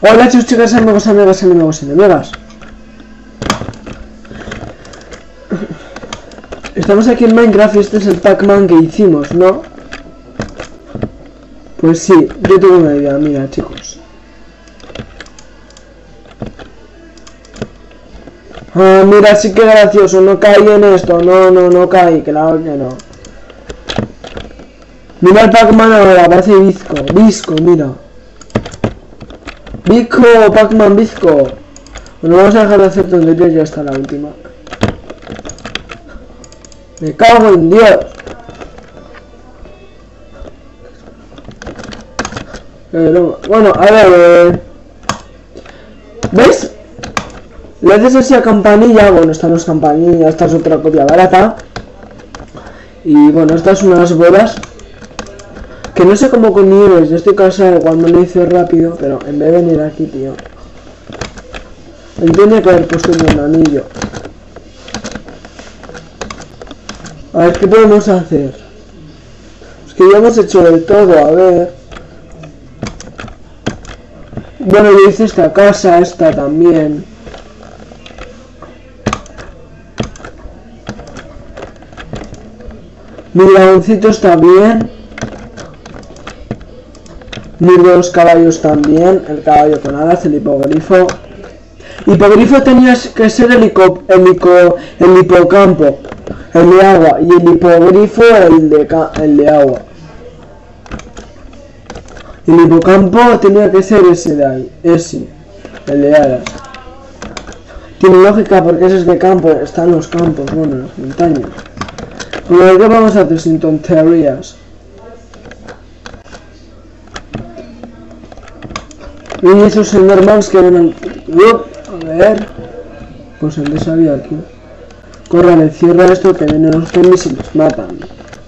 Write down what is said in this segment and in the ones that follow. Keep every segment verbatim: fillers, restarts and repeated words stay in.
Hola chicos, chicas, amigos, amigos, amigos, enemigas. Estamos aquí en Minecraft y este es el Pac-Man que hicimos, ¿no? Pues sí, yo tengo una idea, mira chicos. Ah, mira, sí que gracioso, no caí en esto, no, no, no caí, claro que no. Mira el Pac-Man ahora, parece Bizco, Bizco, mira. Bizco, Pac-Man, Bizco. Bueno, vamos a dejar de hacer tonterías y ya está la última. Me cago en Dios. Pero, bueno, a ver, eh, ¿ves? Le haces así a campanilla, bueno, esta no es campanilla, esta es otra copia barata. Y bueno, estas son unas bolas que no sé cómo con nieves, yo estoy cansado cuando lo hice rápido, pero en vez de venir aquí, tío, él tiene que haber puesto un anillo. A ver, ¿qué podemos hacer? Es que ya hemos hecho de todo, a ver. Bueno, yo hice esta casa, esta también. Mi dragoncito está bien. Mis dos caballos también. El caballo con alas, el hipogrifo. Hipogrifo tenía que ser el, hico, el, hico, el hipocampo, el de agua. Y el hipogrifo el de, el de agua. El hipocampo tenía que ser ese de ahí. Ese. El de alas. Tiene lógica porque ese es de campo. Están los campos, bueno, las montañas. Bueno, ¿qué vamos a hacer sin tonterías? Y esos Endermans que ven al... A ver... Pues antes sabía aquí. Córrale, cierra esto que vienen los zombies y los matan.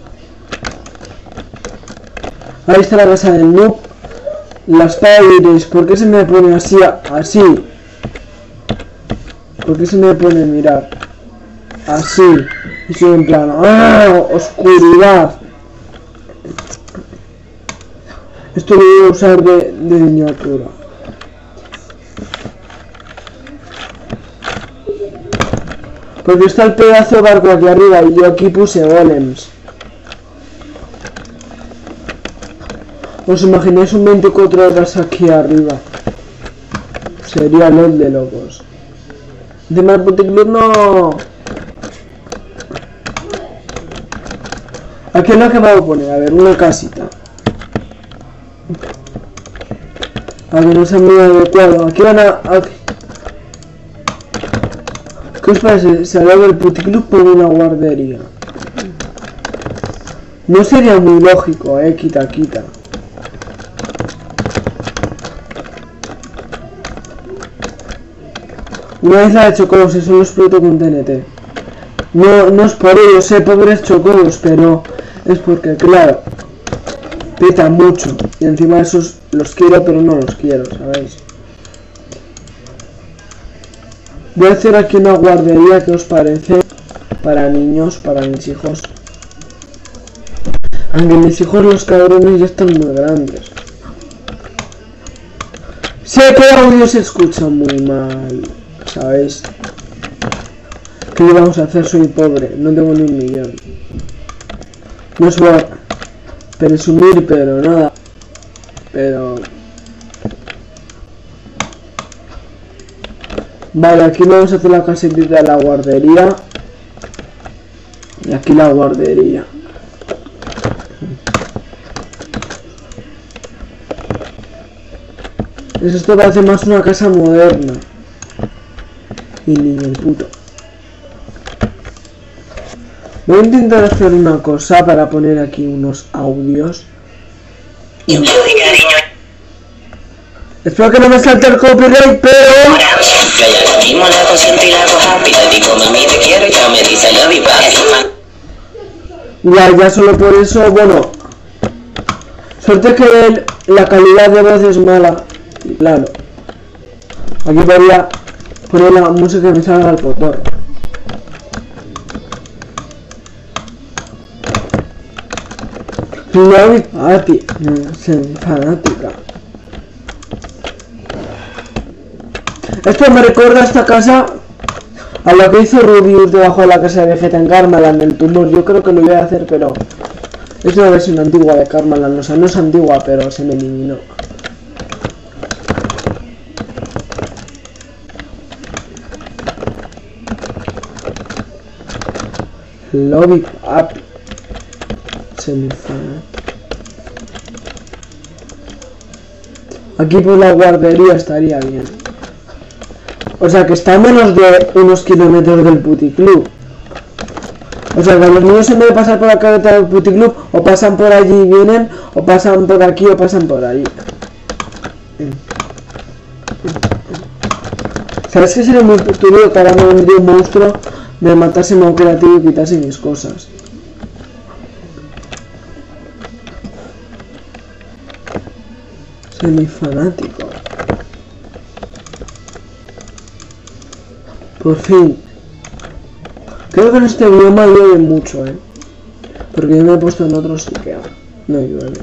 Ahí está la casa del noob. La espada iris. ¿Por qué se me pone así? Así. ¿Por qué se me pone mirar? Así. Y estoy en plan... ¡Ah! Oscuridad. Esto lo voy a usar de, de miniatura. Porque está el pedazo de barco aquí arriba y yo aquí puse golems. ¿Os imagináis un veinticuatro horas aquí arriba? Sería LOL de locos. Encima el puticlub no... Aquí es lo que vamos a poner, a ver, una casita. A ver, no sea muy adecuado. Aquí van a... Aquí. ¿Qué os parece? Se habla del puticlub por una guardería. No sería muy lógico, eh, quita, quita. Una vez la de Chocobos, eso lo exploto con T N T. No, no es por ello, sé, pobres Chocobos, pero es porque, claro, peta mucho. Y encima esos los quiero, pero no los quiero, ¿sabéis? Voy a hacer aquí una guardería, ¿qué os parece? Para niños, para mis hijos. Aunque mis hijos los cabrones ya están muy grandes. Sé que el audio se escucha muy mal, ¿sabéis? ¿Qué le vamos a hacer? Soy pobre, no tengo ni un millón. No os voy a presumir, pero nada. Pero... Vale, aquí vamos a hacer la casetita de la guardería. Y aquí la guardería. Esto parece más una casa moderna. Y niño el puto. Voy a intentar hacer una cosa para poner aquí unos audios. Y... Espero que no me salte el copyright, pero... Ya, ya solo por eso, bueno... Suerte que el, la calidad de voz es mala. Claro. Aquí podría poner la música que me salga al potor. No, mi papi, no soy fanática. Esto me recuerda a esta casa, a lo que hizo Rubius debajo de la casa de Vegeta en Karmaland, el tumor. Yo creo que lo voy a hacer, pero es una versión antigua de Karmaland. O sea, no es antigua, pero se me eliminó. Lobby up. Semifana. Aquí por la guardería estaría bien. O sea que está a menos de unos kilómetros del puticlub. O sea que los niños en vez de pasar por la carretera del puticlub, o pasan por allí y vienen, o pasan por aquí o pasan por allí. ¿Sabes que sería muy turbio que ahora me vendría un monstruo de matarse modo creativo y quitarse mis cosas? Soy muy fanático. Por fin. Creo que en este bioma llueve mucho, eh. Porque yo me he puesto en otros y que no llueve.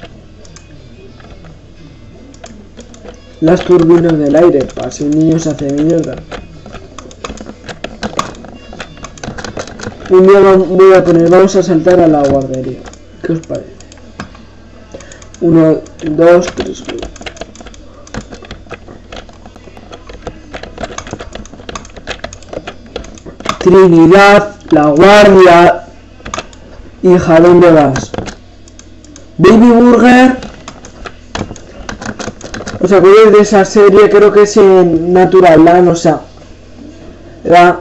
Las turbinas del aire, para si un niño se hace mierda. Un día voy a poner, vamos a saltar a la guardería. ¿Qué os parece? Uno, dos, tres. Trinidad, la guardia. Hija, ¿dónde vas? Baby Burger. ¿Os acordáis de esa serie? Creo que es en Naturalland, o sea. Era...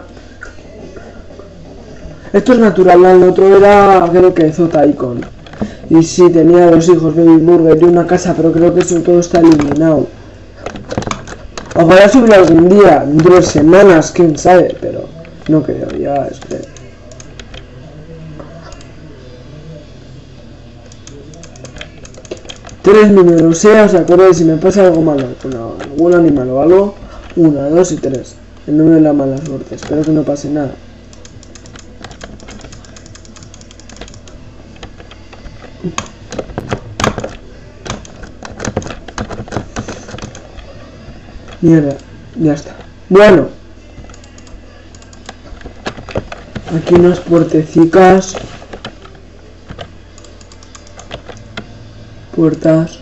Esto es Naturalland, el otro era, creo que Zotaicon. Y sí, tenía dos hijos, Baby Burger y una casa, pero creo que eso todo está eliminado. Ojalá subir algún día, dentro de semanas, quién sabe, pero no creo, ya espero. Tres números, ¿eh? ¿Os acordáis? Si me pasa algo malo, bueno, algún animal o algo, una, dos y tres. El número de la mala suerte, espero que no pase nada. Mierda, ya está. Bueno. Aquí unas puertecicas. Puertas.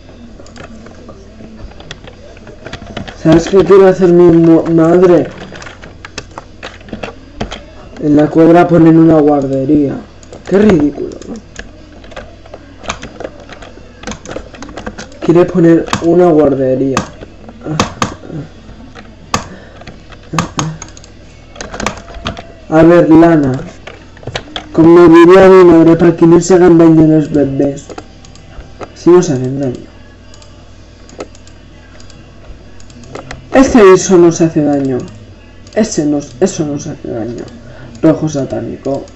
¿Sabes qué quiere hacer mi madre? En la cuadra ponen una guardería. Qué ridículo, ¿no? Quiere poner una guardería. A ver, Lana. Como diría mi madre, para que no se hagan daño los bebés. Si no se hacen daño. Ese eso no se hace daño. Ese no, eso no se hace daño. Rojo satánico.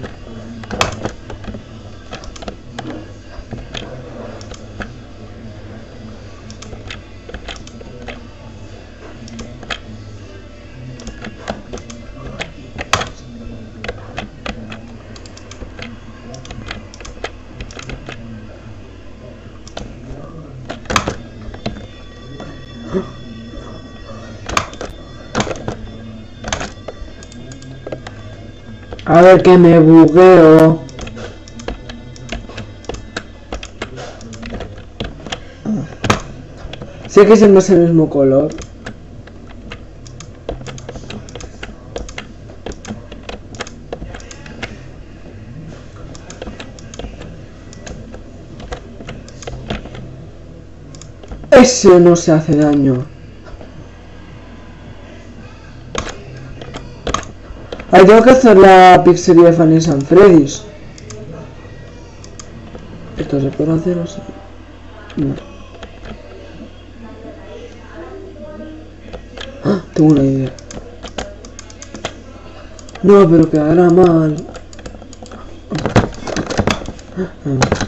A ver que me bugueo. Sé que siempre es el mismo color. Ese no se hace daño. Ay, tengo que hacer la pizzería de Fanny San Freddy's. ¿Esto se puede hacer así? No. Ah, tengo una idea. No, pero quedará mal. Ah.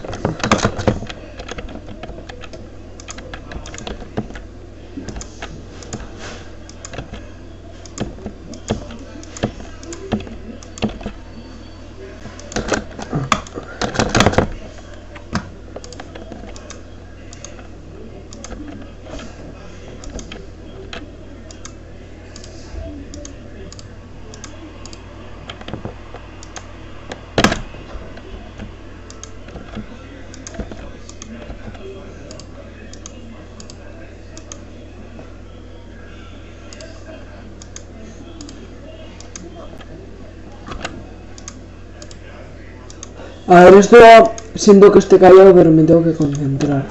A ver, esto siento que esté callado, pero me tengo que concentrar.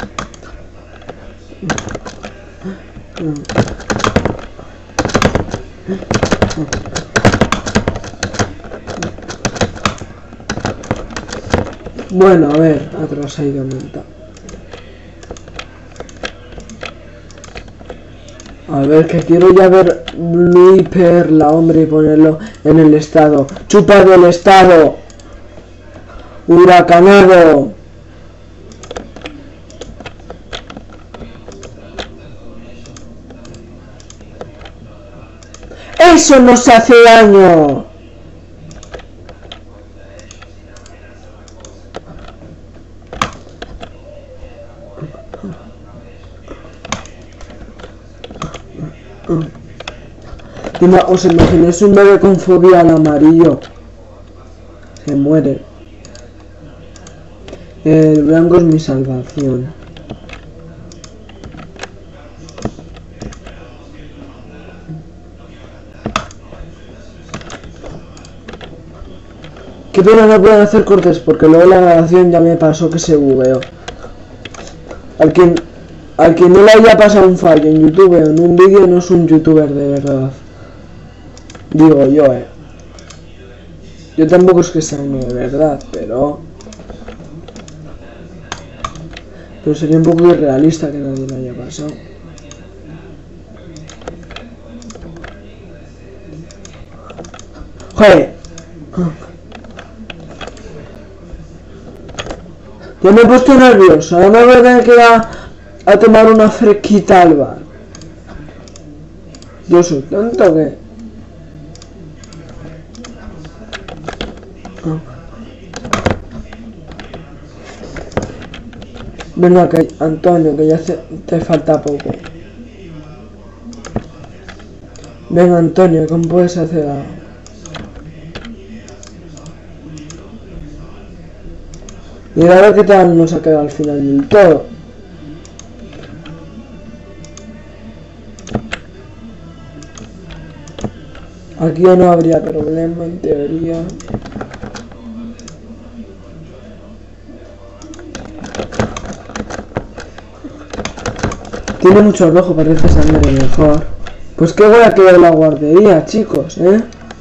Bueno, a ver, atrás hay que aumentar. A ver, que quiero ya ver Blue y Perla, hombre, y ponerlo en el estado. ¡Chupa del estado! ¡Huracanado! ¡Eso nos hace daño! ¿Os imagináis un bebé con fobia al amarillo? Se muere. El blanco es mi salvación. Qué pena no pueden hacer cortes porque luego la grabación ya me pasó que se bugueó. Al quien, al quien no le haya pasado un fallo en YouTube o en un vídeo no es un youtuber de verdad. Digo yo, eh. Yo tampoco es que sea uno de verdad, pero... Pero sería un poco irrealista que nadie le haya pasado. ¡Joder! Ya me he puesto nervioso, ahora me voy a tener que ir a, a tomar una fresquita al bar. Yo soy tonto que... Venga, que Antonio, que ya se, te falta poco. Venga, Antonio, ¿cómo puedes hacer algo? Y a ver qué tal nos ha quedado al final del todo. Aquí ya no habría problema en teoría. Tiene mucho rojo, parece sangre mejor. Pues qué buena quedó la guardería, chicos, ¿eh?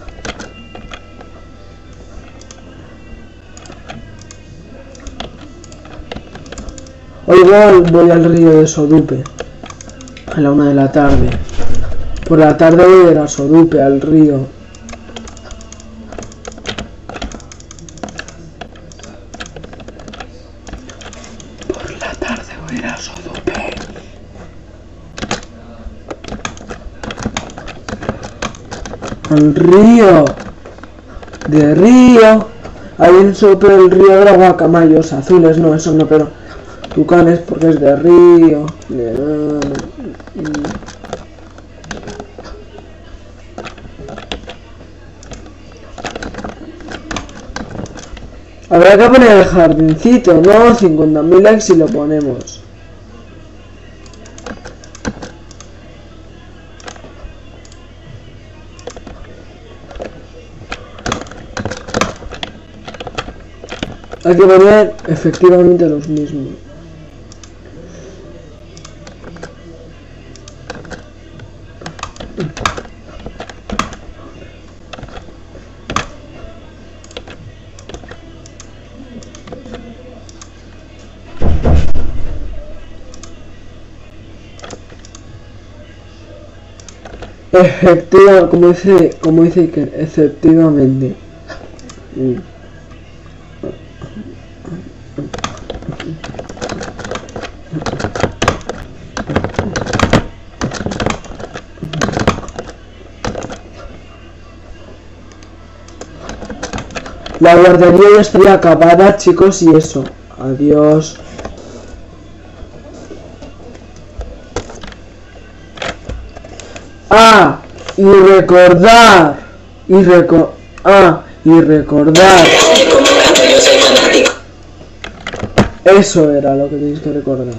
Hoy igual voy al río de Sodupe a la una de la tarde. Por la tarde voy a ir a Sodupe, al río. Por la tarde voy a ir a Sodupe. Al río. De río. Ahí en Sodupe el río de guacamayos azules, no, eso no, pero... Tucanes porque es de río. Habrá que poner el jardincito, ¿no? cincuenta mil likes si lo ponemos. Hay que poner efectivamente los mismos. Efectiva, como dice, como dice Iker, efectivamente. Mm. La guardería ya estaría acabada, chicos, y eso. Adiós. Ah, y recordar. Y reco ah, y recordar. Eso era lo que tenéis que recordar.